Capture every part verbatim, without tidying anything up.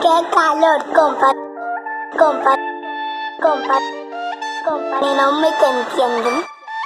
Qué calor, compa, compa, compa, compa, y no me te entienden.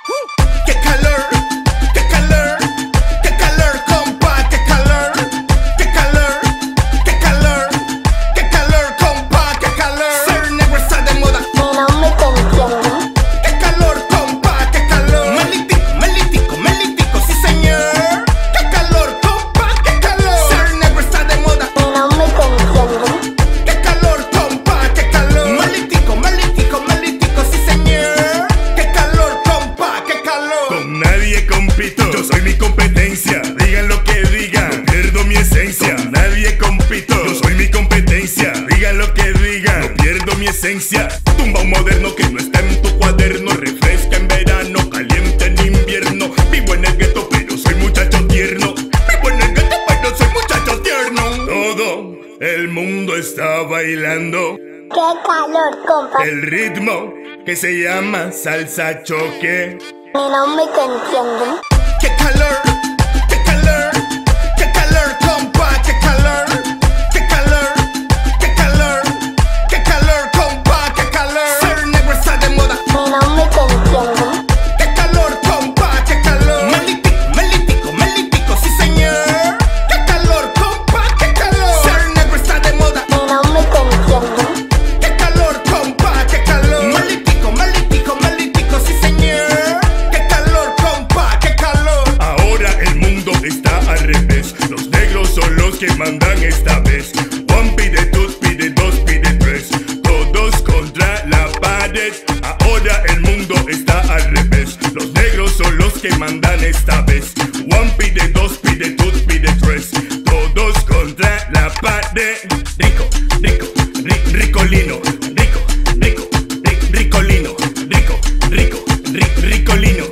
Qué calor, qué calor, qué calor, compa, qué calor, qué calor, qué calor, qué calor, compa, qué calor. Ser negro está de moda. Y no me te entienden. Qué calor, compa, qué calor. Melitico, melitico, melitico, sí señor. Qué calor, compa, qué calor. Ser negro está de moda. Y no me te entienden. Qué calor, compa, qué calor. Melitico, melitico, melitico, sí señor. Qué calor, compa, qué calor. Con nadie compito, yo soy mi competencia. Digan lo que digan, no pierdo mi esencia. Con nadie compito, yo soy mi competencia. Digan lo que digan, no pierdo mi esencia. Tumba un moderno que no está en tu cuaderno. Refresca en verano, caliente en invierno. Vivo en el gueto pero soy muchacho tierno. Vivo en el gueto pero soy muchacho tierno. Todo el mundo está bailando Qué calor, compa, el ritmo que se llama salsa choque. y no me te entienden. Qué calor, qué calor, qué calor, compa, qué calor, qué calor, qué calor, qué calor, compa, qué calor. Ser negro está de moda. Y no me te entienden. Qué calor, compa, qué calor. Melitico, melitico, melitico, sí señor. Qué calor, compa, qué calor. Ser negro está de moda. Y no me te entienden. Qué calor, compa, qué calor. Melitico, melitico, melitico, sí señor. Qué calor, compa, qué calor. Ahora el mundo está al revés. Los negros son los que mandan esta vez. One pide dos, pide dos, pide tres. Todos contra la pared. Ahora el mundo está al revés. Los negros son los que mandan esta vez. One pide dos, pide dos, pide tres. Todos contra la pared. Rico, rico, ri- ricolino. Rico, rico, ri- ricolino. Rico, rico, ri- ricolino.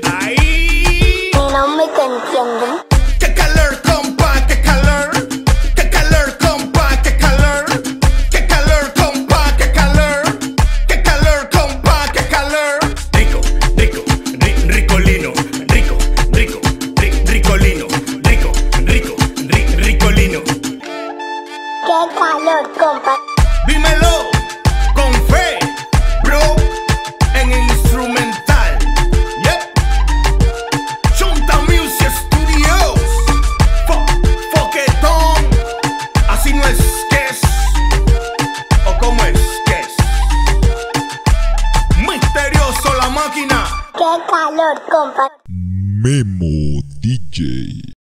Ahí. Y no me te entienden. Qué calor, compa, qué calor. Qué calor, compa, qué calor. Qué calor, compa, qué calor. Qué calor, compa, qué calor. Rico, rico, ri- ricolino. Rico, rico, ri- ricolino. Rico, rico, ri- ricolino. Qué calor, compa, Dímelo con fe, bro, en el instrumental. Yep. Chunta Music Studios. Fo Foquetón. Así no es que es. ¿O cómo es que es? Misterioso la máquina. qué calor, compa. Memo D J.